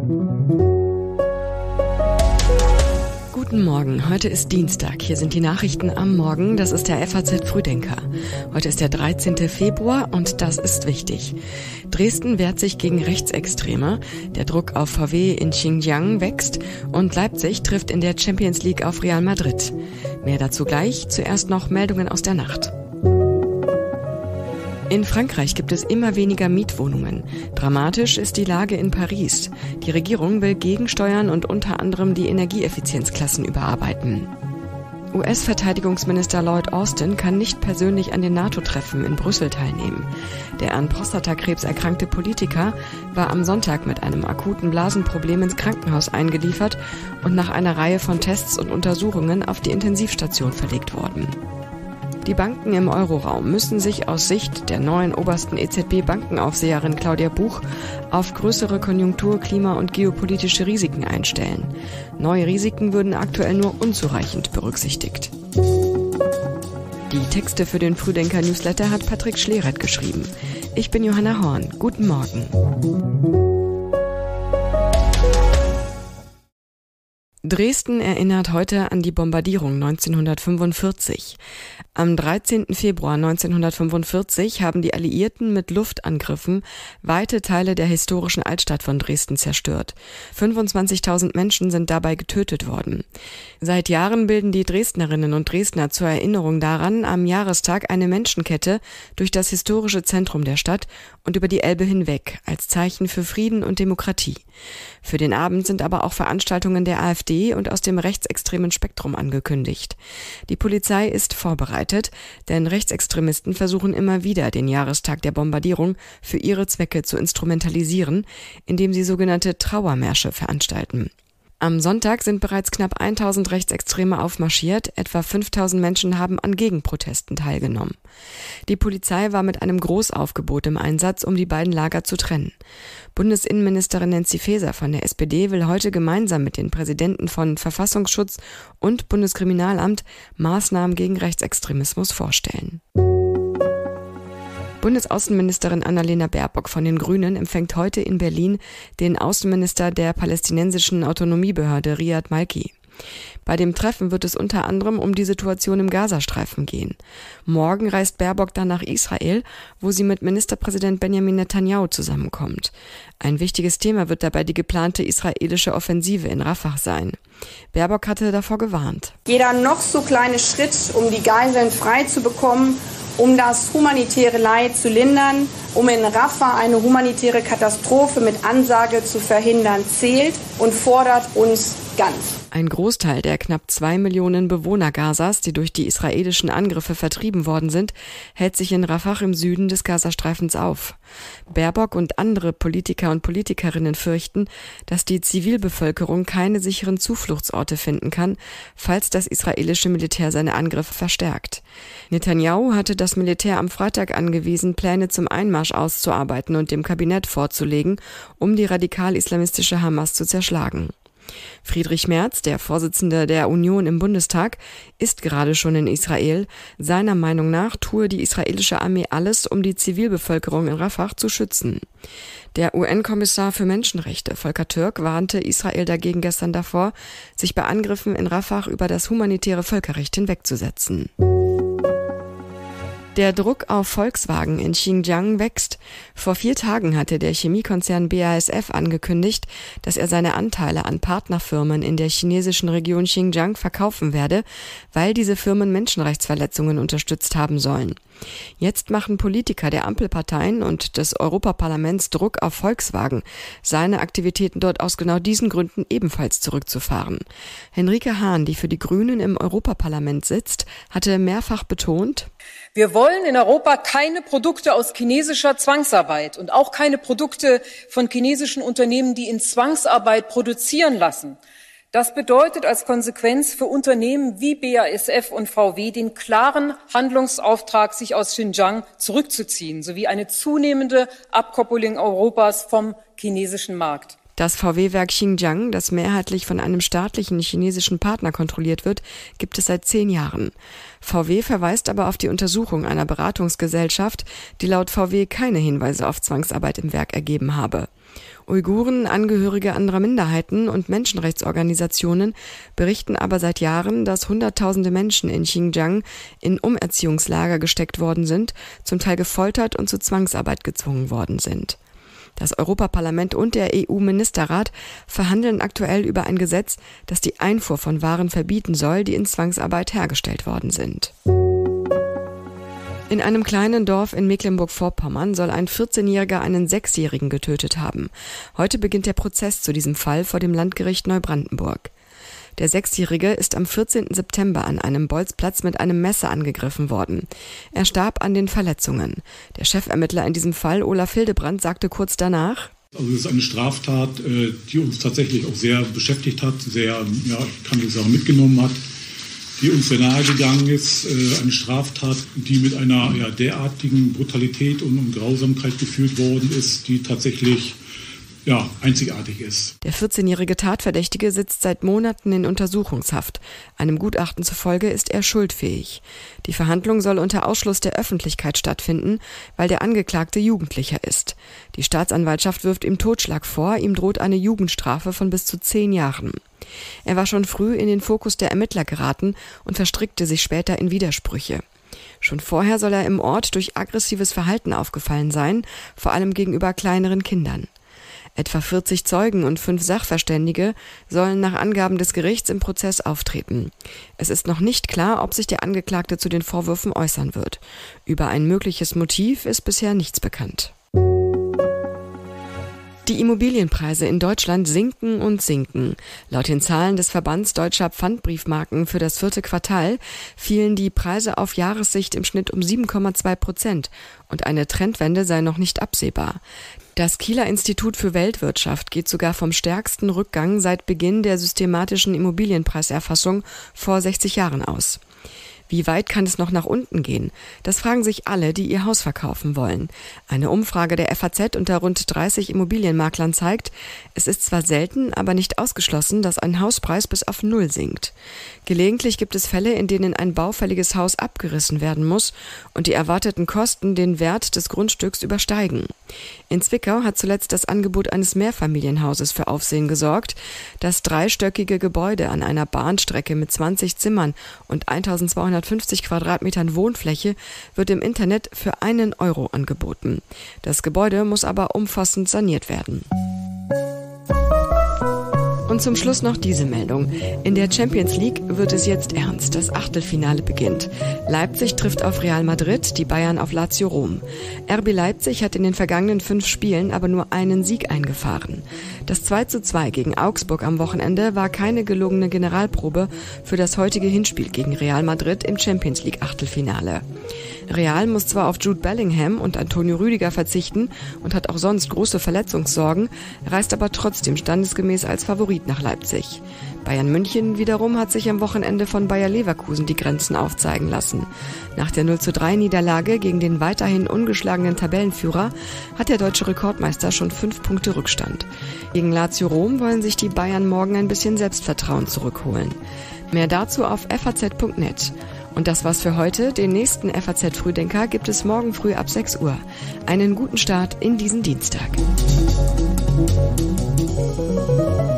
Guten Morgen, heute ist Dienstag. Hier sind die Nachrichten am Morgen. Das ist der FAZ Frühdenker. Heute ist der 13. Februar und das ist wichtig. Dresden wehrt sich gegen Rechtsextreme. Der Druck auf VW in Xinjiang wächst und Leipzig trifft in der Champions League auf Real Madrid. Mehr dazu gleich. Zuerst noch Meldungen aus der Nacht. In Frankreich gibt es immer weniger Mietwohnungen. Dramatisch ist die Lage in Paris. Die Regierung will gegensteuern und unter anderem die Energieeffizienzklassen überarbeiten. US-Verteidigungsminister Lloyd Austin kann nicht persönlich an den NATO-Treffen in Brüssel teilnehmen. Der an Prostatakrebs erkrankte Politiker war am Sonntag mit einem akuten Blasenproblem ins Krankenhaus eingeliefert und nach einer Reihe von Tests und Untersuchungen auf die Intensivstation verlegt worden. Die Banken im Euroraum müssen sich aus Sicht der neuen obersten EZB-Bankenaufseherin Claudia Buch auf größere Konjunktur-, Klima- und geopolitische Risiken einstellen. Neue Risiken würden aktuell nur unzureichend berücksichtigt. Die Texte für den Frühdenker-Newsletter hat Patrick Schleret geschrieben. Ich bin Johanna Horn. Guten Morgen. Dresden erinnert heute an die Bombardierung 1945. Am 13. Februar 1945 haben die Alliierten mit Luftangriffen weite Teile der historischen Altstadt von Dresden zerstört. 25.000 Menschen sind dabei getötet worden. Seit Jahren bilden die Dresdnerinnen und Dresdner zur Erinnerung daran am Jahrestag eine Menschenkette durch das historische Zentrum der Stadt und über die Elbe hinweg als Zeichen für Frieden und Demokratie. Für den Abend sind aber auch Veranstaltungen der AfD und aus dem rechtsextremen Spektrum angekündigt. Die Polizei ist vorbereitet, denn Rechtsextremisten versuchen immer wieder, den Jahrestag der Bombardierung für ihre Zwecke zu instrumentalisieren, indem sie sogenannte Trauermärsche veranstalten. Am Sonntag sind bereits knapp 1.000 Rechtsextreme aufmarschiert, etwa 5.000 Menschen haben an Gegenprotesten teilgenommen. Die Polizei war mit einem Großaufgebot im Einsatz, um die beiden Lager zu trennen. Bundesinnenministerin Nancy Faeser von der SPD will heute gemeinsam mit den Präsidenten von Verfassungsschutz und Bundeskriminalamt Maßnahmen gegen Rechtsextremismus vorstellen. Bundesaußenministerin Annalena Baerbock von den Grünen empfängt heute in Berlin den Außenminister der palästinensischen Autonomiebehörde Riyad Malki. Bei dem Treffen wird es unter anderem um die Situation im Gazastreifen gehen. Morgen reist Baerbock dann nach Israel, wo sie mit Ministerpräsident Benjamin Netanyahu zusammenkommt. Ein wichtiges Thema wird dabei die geplante israelische Offensive in Rafah sein. Baerbock hatte davor gewarnt. Jeder noch so kleine Schritt, um die Geiseln frei zu bekommen, um das humanitäre Leid zu lindern, um in Rafah eine humanitäre Katastrophe mit Ansage zu verhindern, zählt und fordert uns ganz. Ein Großteil der knapp 2 Millionen Bewohner Gazas, die durch die israelischen Angriffe vertrieben worden sind, hält sich in Rafah im Süden des Gazastreifens auf. Baerbock und andere Politiker und Politikerinnen fürchten, dass die Zivilbevölkerung keine sicheren Zufluchtsorte finden kann, falls das israelische Militär seine Angriffe verstärkt. Netanyahu hatte das Militär am Freitag angewiesen, Pläne zum Einmarsch auszuarbeiten und dem Kabinett vorzulegen, um die radikal-islamistische Hamas zu zerschlagen. Friedrich Merz, der Vorsitzende der Union im Bundestag, ist gerade schon in Israel. Seiner Meinung nach tue die israelische Armee alles, um die Zivilbevölkerung in Rafah zu schützen. Der UN-Kommissar für Menschenrechte, Volker Türk, warnte Israel dagegen gestern davor, sich bei Angriffen in Rafah über das humanitäre Völkerrecht hinwegzusetzen. Der Druck auf Volkswagen in Xinjiang wächst. Vor 4 Tagen hatte der Chemiekonzern BASF angekündigt, dass er seine Anteile an Partnerfirmen in der chinesischen Region Xinjiang verkaufen werde, weil diese Firmen Menschenrechtsverletzungen unterstützt haben sollen. Jetzt machen Politiker der Ampelparteien und des Europaparlaments Druck auf Volkswagen, seine Aktivitäten dort aus genau diesen Gründen ebenfalls zurückzufahren. Henrike Hahn, die für die Grünen im Europaparlament sitzt, hatte mehrfach betont: Wir wollen in Europa keine Produkte aus chinesischer Zwangsarbeit und auch keine Produkte von chinesischen Unternehmen, die in Zwangsarbeit produzieren lassen. Das bedeutet als Konsequenz für Unternehmen wie BASF und VW den klaren Handlungsauftrag, sich aus Xinjiang zurückzuziehen, sowie eine zunehmende Abkoppelung Europas vom chinesischen Markt. Das VW-Werk Xinjiang, das mehrheitlich von einem staatlichen chinesischen Partner kontrolliert wird, gibt es seit 10 Jahren. VW verweist aber auf die Untersuchung einer Beratungsgesellschaft, die laut VW keine Hinweise auf Zwangsarbeit im Werk ergeben habe. Uiguren, Angehörige anderer Minderheiten und Menschenrechtsorganisationen berichten aber seit Jahren, dass Hunderttausende Menschen in Xinjiang in Umerziehungslager gesteckt worden sind, zum Teil gefoltert und zu Zwangsarbeit gezwungen worden sind. Das Europaparlament und der EU-Ministerrat verhandeln aktuell über ein Gesetz, das die Einfuhr von Waren verbieten soll, die in Zwangsarbeit hergestellt worden sind. In einem kleinen Dorf in Mecklenburg-Vorpommern soll ein 14-Jähriger einen 6-Jährigen getötet haben. Heute beginnt der Prozess zu diesem Fall vor dem Landgericht Neubrandenburg. Der 6-Jährige ist am 14. September an einem Bolzplatz mit einem Messer angegriffen worden. Er starb an den Verletzungen. Der Chefermittler in diesem Fall, Olaf Hildebrand, sagte kurz danach: Also es ist eine Straftat, die uns tatsächlich auch sehr beschäftigt hat, sehr, ich kann nicht sagen, mitgenommen hat, die uns sehr nahe gegangen ist. Eine Straftat, die mit einer derartigen Brutalität und Grausamkeit geführt worden ist, die tatsächlich einzigartig ist. Der 14-jährige Tatverdächtige sitzt seit Monaten in Untersuchungshaft. Einem Gutachten zufolge ist er schuldfähig. Die Verhandlung soll unter Ausschluss der Öffentlichkeit stattfinden, weil der Angeklagte Jugendlicher ist. Die Staatsanwaltschaft wirft ihm Totschlag vor, ihm droht eine Jugendstrafe von bis zu 10 Jahren. Er war schon früh in den Fokus der Ermittler geraten und verstrickte sich später in Widersprüche. Schon vorher soll er im Ort durch aggressives Verhalten aufgefallen sein, vor allem gegenüber kleineren Kindern. Etwa 40 Zeugen und 5 Sachverständige sollen nach Angaben des Gerichts im Prozess auftreten. Es ist noch nicht klar, ob sich der Angeklagte zu den Vorwürfen äußern wird. Über ein mögliches Motiv ist bisher nichts bekannt. Die Immobilienpreise in Deutschland sinken und sinken. Laut den Zahlen des Verbands Deutscher Pfandbriefmarken für das 4. Quartal fielen die Preise auf Jahressicht im Schnitt um 7,2% und eine Trendwende sei noch nicht absehbar. Das Kieler Institut für Weltwirtschaft geht sogar vom stärksten Rückgang seit Beginn der systematischen Immobilienpreiserfassung vor 60 Jahren aus. Wie weit kann es noch nach unten gehen? Das fragen sich alle, die ihr Haus verkaufen wollen. Eine Umfrage der FAZ unter rund 30 Immobilienmaklern zeigt, es ist zwar selten, aber nicht ausgeschlossen, dass ein Hauspreis bis auf 0 sinkt. Gelegentlich gibt es Fälle, in denen ein baufälliges Haus abgerissen werden muss und die erwarteten Kosten den Wert des Grundstücks übersteigen. In Zwickau hat zuletzt das Angebot eines Mehrfamilienhauses für Aufsehen gesorgt. Das 3-stöckige Gebäude an einer Bahnstrecke mit 20 Zimmern und 1250 Quadratmetern Wohnfläche wird im Internet für 1 Euro angeboten. Das Gebäude muss aber umfassend saniert werden. Und zum Schluss noch diese Meldung. In der Champions League wird es jetzt ernst. Das Achtelfinale beginnt. Leipzig trifft auf Real Madrid, die Bayern auf Lazio Rom. RB Leipzig hat in den vergangenen 5 Spielen aber nur einen Sieg eingefahren. Das 2:2 gegen Augsburg am Wochenende war keine gelungene Generalprobe für das heutige Hinspiel gegen Real Madrid im Champions League Achtelfinale. Real muss zwar auf Jude Bellingham und Antonio Rüdiger verzichten und hat auch sonst große Verletzungssorgen, reist aber trotzdem standesgemäß als Favorit nach Leipzig. Bayern München wiederum hat sich am Wochenende von Bayer Leverkusen die Grenzen aufzeigen lassen. Nach der 0:3-Niederlage gegen den weiterhin ungeschlagenen Tabellenführer hat der deutsche Rekordmeister schon 5 Punkte Rückstand. Gegen Lazio Rom wollen sich die Bayern morgen ein bisschen Selbstvertrauen zurückholen. Mehr dazu auf faz.net. Und das war's für heute. Den nächsten FAZ-Frühdenker gibt es morgen früh ab 6 Uhr. Einen guten Start in diesen Dienstag.